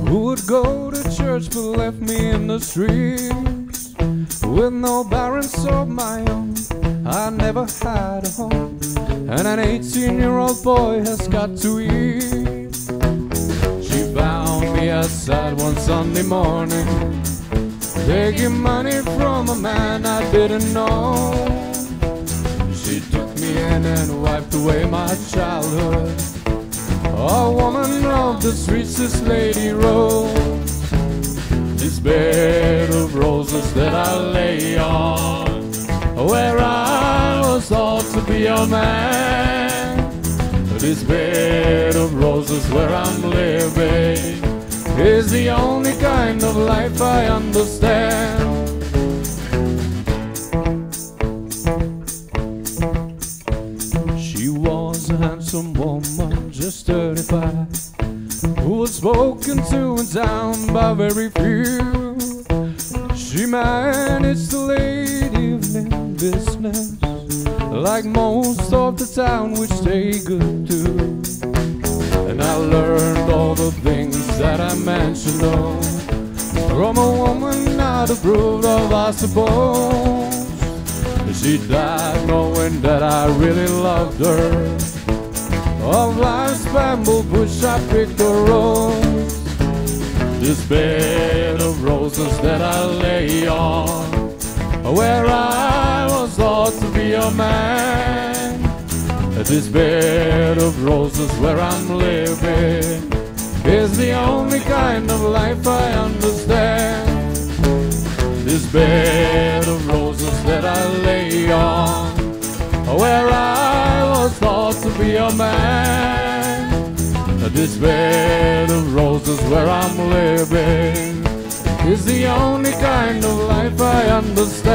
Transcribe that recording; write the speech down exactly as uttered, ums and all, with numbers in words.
who would go to church but left me in the streets with no parents of my own. I never had a home, and an eighteen-year-old boy has got to eat. She found me outside one Sunday morning, taking money from a man I didn't know. She took me in and wiped away my childhood. A woman of the streets, this lady Rose. This bed of roses that I lay on, where I was thought to be a man. This bed of roses where I'm living is the only kind of life I understand. She was a handsome woman, just thirty-five, who was spoken to in town by very few. She managed the late evening business, like most of the town, which they could do. And I learned all the things that I mentioned oh, from a woman not approved of, I suppose. She died knowing that I really loved her. Of life's bamboo bush I picked a rose. This bed of roses that I lay on, where I was thought to be a man. This bed of roses where I'm living is the only kind of life I understand. This bed of roses that I lay on, where I was thought to be a man. This bed of roses where I'm living is the only kind of life I understand.